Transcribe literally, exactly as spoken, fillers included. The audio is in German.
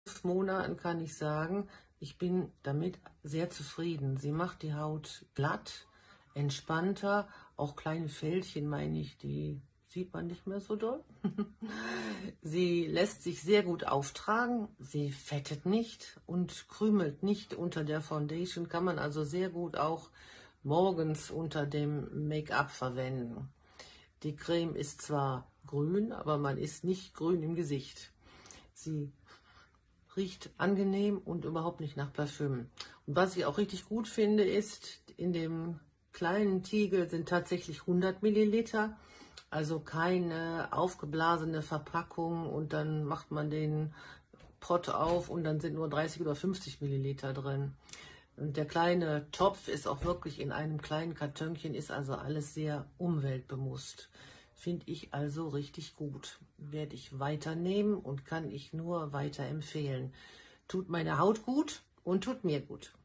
Monaten kann ich sagen, ich bin damit sehr zufrieden. Sie macht die Haut glatt, entspannter, auch kleine Fältchen, meine ich, die sieht man nicht mehr so doll. Sie lässt sich sehr gut auftragen, sie fettet nicht und krümelt nicht unter der Foundation, kann man also sehr gut auch morgens unter dem Make-up verwenden. Die Creme ist zwar grün, aber man ist nicht grün im Gesicht. Sie riecht angenehm und überhaupt nicht nach Parfüm. Und was ich auch richtig gut finde, ist, in dem kleinen Tiegel sind tatsächlich hundert Milliliter, also keine aufgeblasene Verpackung und dann macht man den Pott auf und dann sind nur dreißig oder fünfzig Milliliter drin. Und der kleine Topf ist auch wirklich in einem kleinen Kartönchen, ist also alles sehr umweltbewusst. Finde ich also richtig gut. Werde ich weiternehmen und kann ich nur weiterempfehlen. Tut meiner Haut gut und tut mir gut.